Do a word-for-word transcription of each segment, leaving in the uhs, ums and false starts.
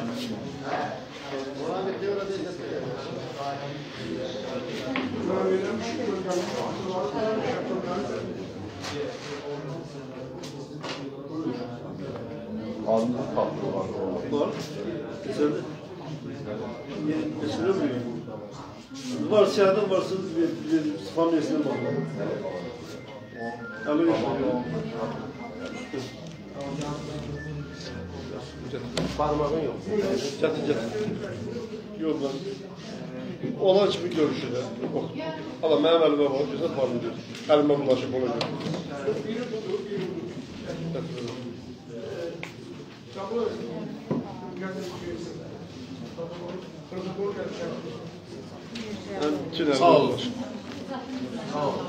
Ağzında tatlı var. Var. Güzel. Geçirir mi? Var, siyahdan varsa bir famiyesine bakalım. Alın. Parmağın yok. Çatı çatı. Yok lan. Olan kimi görüşür də. Allah mənim əlimə var, gözəl parlayır. Əlimə bulaşıb ona görə. Sağ olun. Sağ olun.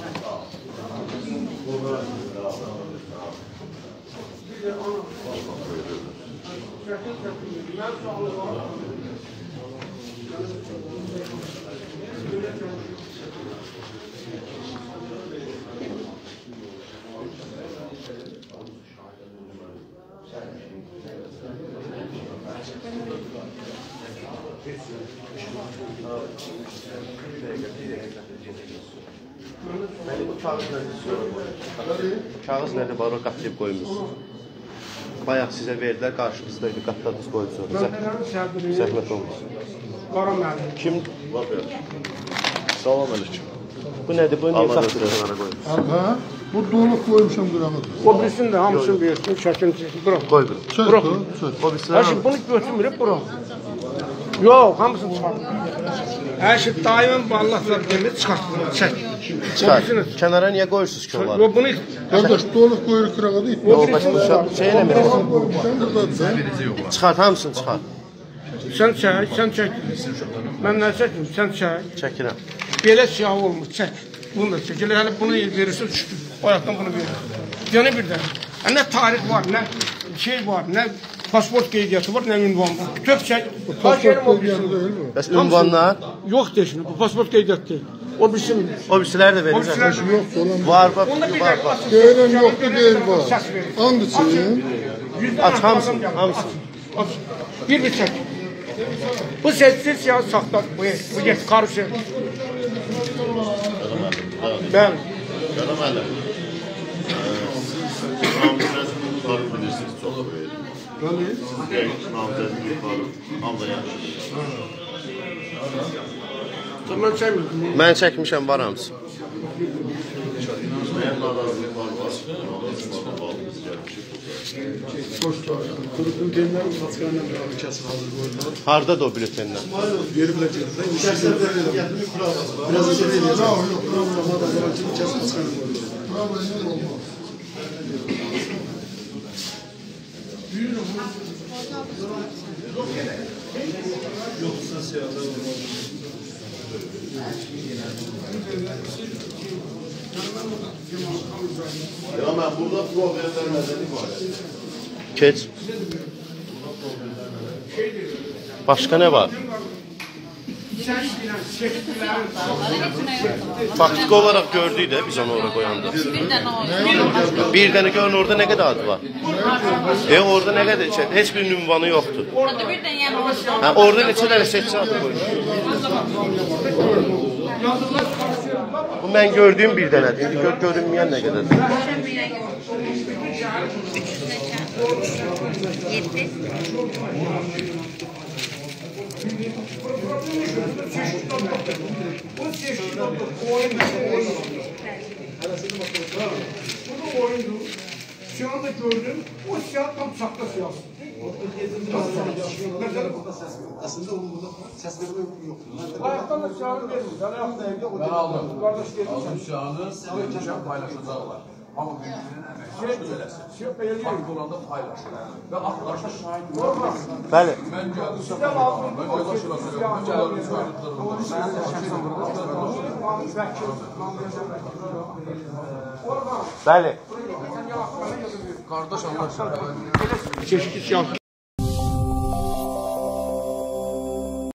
Bəli, bu kağız nədir? Kağız nədir? Var o qatlayıb qoymuşsunuz. Bayaq sizə verdilər, qarşınızdaydı, qatladınız qoyusunuz. Zəhmət olmasın. Qara müəllim. Kim? Var ya. Salam əleykum. Bu nədir? Bu niyə qatladınız? Ha? Bu doluq qoymuşam qırağıdır. O birisini də hamısını versin, çəkin çəkin. Bırak. Qoy bir. Çək Bırak. da, çək. O birisini Her şey bunu götürmürüb, bırak. Yok, hamısını çıxart. Her şey daimən ballahlar demir, çıxartın, çək. çıxar. Kənara niyə qoyursunuz ki onları? Yok, bunu... Qardaş, doluq qoyur qırağıdır. O birisini çıxart. Şey eləmir. Qoymuşam buradadır. Çıxart, hamısını çıxart. Sən çək, sən çək. Mən nə çəkim, sən çək. Çəkirəm. Belə siyah olmur, çək. Bunu da çək. Elə bunu verirsin, düşdü. Ayaqdan bunu verir. Yana birdən. Nə tarix var, nə şey var, nə pasport qeydiyyatı var, nə ünvan var. Tök çək. Pasport qeydiyyatı deyil mi? Bəs ünvanlar? Yox desin, bu pasport qeydiyyatı deyil. O birisini. O birisiləri də verin. Yoxdur, olan Var, var, var, var. deyilən yoxdur, deyil var. And için. Aç hamısını, hamısını. Bir bir çək. Bu seçsiz siyah saxta, bu bu get karşı. Bəli. Canım əlim. Siz namizədini yuxarı bilirsiniz, çox böyük. Bəli? Namizədini yuxarı, hamda yaxşı. Mən çəkmirəm. Mən çəkmişəm, var hamısı. Mənim narazılıq var, var. Namizədini gəlmişik. Qurutun deyimləri Uçaçqanla bir kəsin hazır qoydular. Hardadır o bültenlər? Veriblər gediblər. Biraz da eləyəcək. Amma da garanti bir kəsin çıxanı qoydular. Yoksa siyahlar olmaz. Ya mən burada problemlər mədəni var. Keç. Başqa nə var? Faktiki olaraq gördük də biz onu oraya qoyanda. Bir dənə görün orada nə qədər adı var? E orada nə qədər çək? Heç bir ünvanı yoxdur. Orada bir dənə yəni olsun. Hə orada neçə dənə seçici adı qoymuş? Bu mən gördüyüm bir dənədir. İndi gör görünməyən nə qədərdir? Yedi. Bu oyundu. Şu anda gördüm. O siyah tam sakta siyah. Əslində onun burada səsləri yoxdur. Ayaktan da siyahı verin. Mən aldım. Kardeş gelin. Aldım siyahını, siyahını paylaşacaqlar. Amma bir-birinin əməyi eləsin. Fakt olanda paylaşır. Və axtarışda şahid var. Bəli. Mən gəldim, səfər edirəm. Mən yavaş yavaş edirəm. Mən gəldim, çağırdılar. Bəli. Qardaş Allah. Çeşitli siyah